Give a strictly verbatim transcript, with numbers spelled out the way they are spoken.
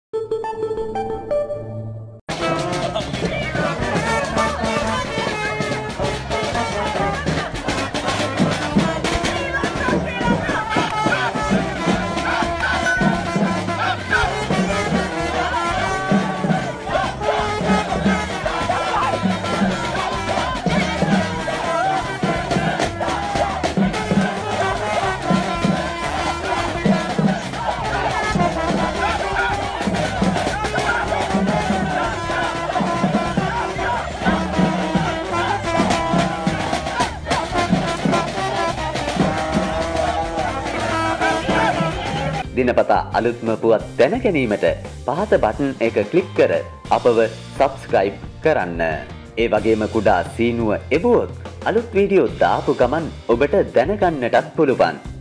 දිනපතා අලුත්ම පුවත් දැන ගැනීමට පහත බටන් එක ක්ලික් කර අපව සබ්ස්ක්‍රයිබ් කරන්න. ඒ වගේම කුඩා සීනුව එබුවොත් අලුත් වීඩියෝ දාපු ගමන් ඔබට දැනගන්නටත් පුළුවන්.